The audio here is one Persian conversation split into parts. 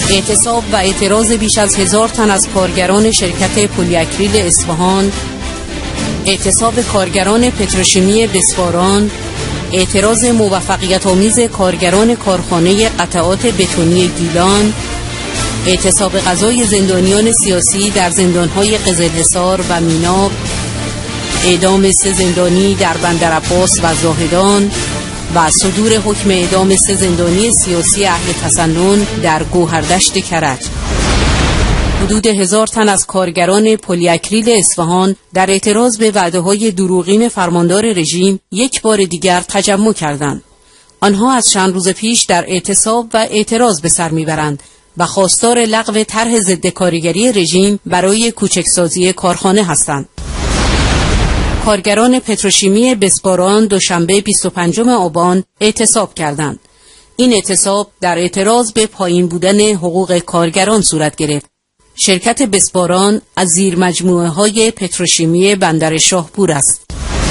اعتصاب و اعتراض بیش از 1000 تن از کارگران شرکت پلی‌اکریل اصفهان، اعتصاب کارگران پتروشیمی بسپاران، اعتراض موفقیت‌آمیز کارگران کارخانه قطعات بتونی گیلان، اعتصاب غذای زندانیان سیاسی در زندان‌های قزلحصار و میناب، اعدام 3 زندانی در بندرعباس و زاهدان و صدور حکم اعدام 3 زندانی سیاسی اهل تسنن در گوهردشت کرج. حدود 1000 تن از کارگران پلی‌اکریل اصفهان در اعتراض به وعده‌های دروغین فرماندار رژیم یک بار دیگر تجمع کردند. آنها از چند روز پیش در اعتصاب و اعتراض به سر میبرند و خواستار لغو طرح ضد کارگری رژیم برای کوچکسازی کارخانه هستند. کارگران پتروشیمی بسپاران دوشنبه 25 آبان اعتصاب کردند. این اعتصاب در اعتراض به پایین بودن حقوق کارگران صورت گرفت. شرکت بسپاران از زیر مجموعه‌های پتروشیمی بندر شاهپور است.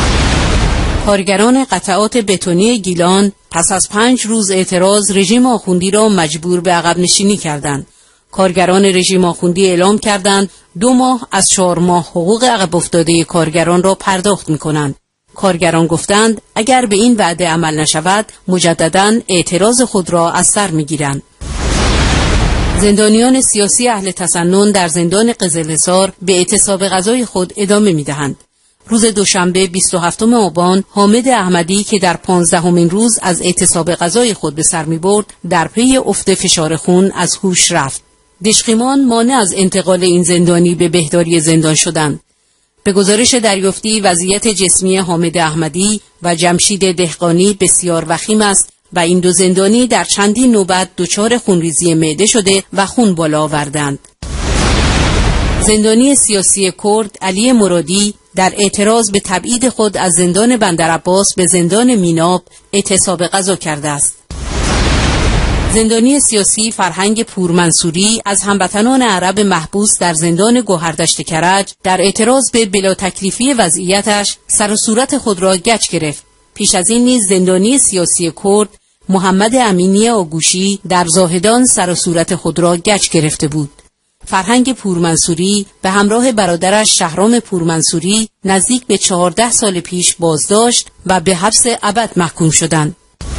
کارگران قطعات بتونی گیلان پس از 5 روز اعتراض رژیم آخوندی را مجبور به عقب نشینی کردند. کارگران رژیم آخوندی اعلام کردند 2 ماه از 4 ماه حقوق عقب افتاده کارگران را پرداخت می‌کنند. کارگران گفتند اگر به این وعده عمل نشود مجدداً اعتراض خود را از سر می‌گیرند. زندانیان سیاسی اهل تسنن در زندان قزلحصار به اعتصاب غذای خود ادامه می‌دهند. روز دوشنبه 27 آبان حامد احمدی که در 15مین روز از اعتصاب غذای خود به سر می‌برد در پی افت فشار خون از هوش رفت. دشقیمان مانع از انتقال این زندانی به بهداری زندان شدند. به گزارش دریافتی وضعیت جسمی حامد احمدی و جمشید دهقانی بسیار وخیم است و این 2 زندانی در چندین نوبت دچار خونریزی معده شده و خون بالا آوردند. زندانی سیاسی کرد علی مرادی در اعتراض به تبعید خود از زندان بندرعباس به زندان میناب اعتصاب غذا کرده است. زندانی سیاسی فرهنگ پورمنصوری از هموطنان عرب محبوس در زندان گوهردشت کرج در اعتراض به بلا تکلیفی وضعیتش سر و صورت خود را گچ گرفت. پیش از این نیز زندانی سیاسی کرد محمد امینی آگوشی در زاهدان سر و صورت خود را گچ گرفته بود. فرهنگ پورمنصوری به همراه برادرش شهرام پورمنصوری نزدیک به 14 سال پیش بازداشت و به حبس ابد محکوم شدند.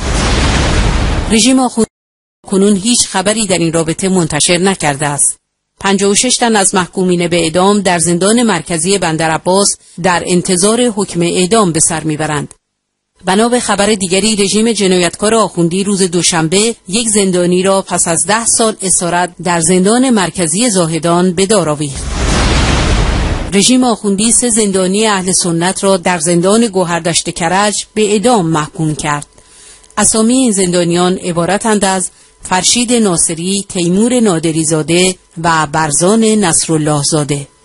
رژیم آخوندی کنون هیچ خبری در این رابطه منتشر نکرده است. 56 تن از محکومین به اعدام در زندان مرکزی بندرعباس در انتظار حکم اعدام به سر میبرند. بنا به خبر دیگری رژیم جنایتکار آخوندی روز دوشنبه یک زندانی را پس از 10 سال اسارت در زندان مرکزی زاهدان به دار آویخت. رژیم آخوندی 3 زندانی اهل سنت را در زندان گوهردشت کرج به اعدام محکوم کرد. اسامی این زندانیان عبارتند از فرشید ناصری، تیمور نادری زاده و برزان نصرالله زاده.